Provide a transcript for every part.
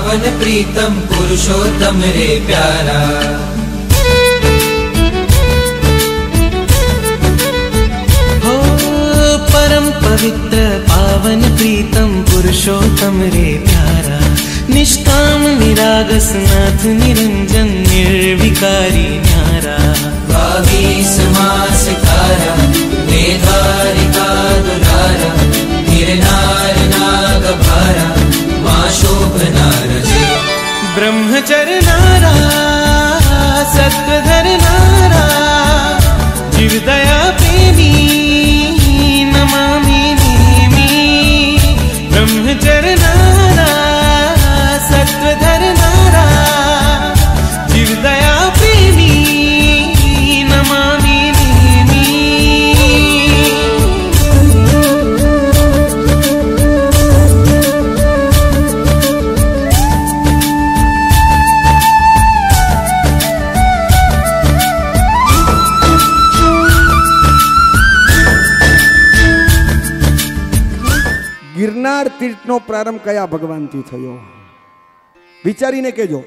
पावन प्रीतम पुरुषोत्तम रे प्यारा। हो परम पवित्र पावन प्रीतम पुरुषोत्तम रे प्यारा। निष्काम निरागस नाथ निरंजन निर्विकारी न्यारा। 22 मास तारा मेधारिका दुलारा। गिरनार नाग भारा माँ शोभना रचे। ब्रह्मचर्य नारा सत्वधर नारा। जीव दया प्रेमी नमामि नेमि। ब्रह्मचर्य नारा सत्वधर नारा। जीव दया प्रेमी नमामि नेमि। गिरनार तीर्थનો પ્રારંભ કયા ભગવાનથી થયો? વિચારીને કહેજો.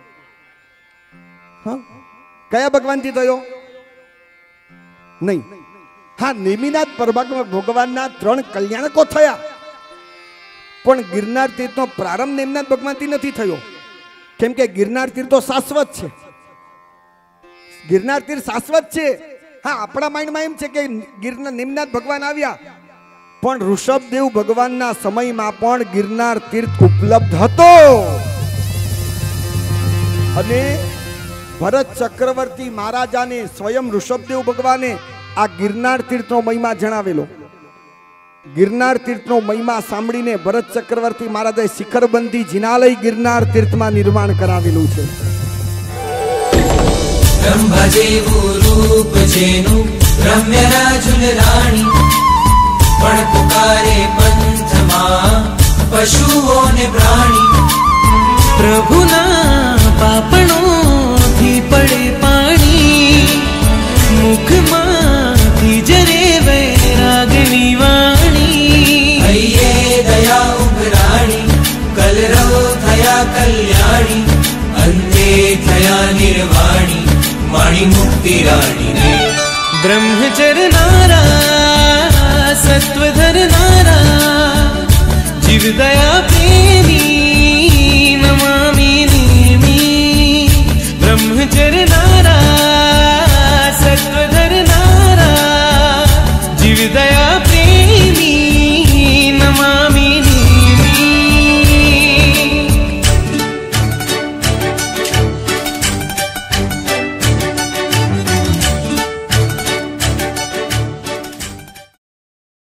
હા, કયા ભગવાનથી થયો? નહીં. હા, નેમિનાથ પરમાત્મા ભગવાનના 3 કલ્યાણકો થયા, પણ ગિરનાર તીર્થનો પ્રારંભ નેમિનાથ ભગવાનથી નથી થયો. કેમ કે ગિરનાર તીર્થ તો શાશ્વત છે. ગિરનાર તીર્થ શાશ્વત છે. હા, આપણા માઇન્ડમાં એમ છે કે ગિરનાર નેમિનાથ ભગવાન આવ્યા, પણ ઋષભદેવ ભગવાનના સમયમાં પણ ગિરનાર તીર્થ ઉપલબ્ધ હતો. અને ભરત ચક્રવર્તી મહારાજાને સ્વયં ઋષભદેવ ભગવાને આ ગિરનાર તીર્થનો મહિમા જણાવેલો. ગિરનાર તીર્થનો મહિમા સાંભળીને ભરત ચક્રવર્તી મહારાજાએ શિખરબંધી જિનાલય ગિરનાર તીર્થમાં નિર્માણ કરાવેલું છે. બ્રહ્મા જેવું રૂપ જેનું રમ્ય રાજુલ રાણી। પણ પુકારે પંથમાં પશુઓને પ્રાણી। પ્રભુના પાપણોથી પડે પાણી। મુખમાંથી જરે વૈરાગની વાણી। હૈયે દયા ઉઘરાણી કલરવ થયા કલ્યાણી। અંતે થયા નિર્વાણી માણી મુક્તિ રાણી। બ્રહ્મચર્ય નારા સત્વધર નારા। જીવ દયા પ્રેમી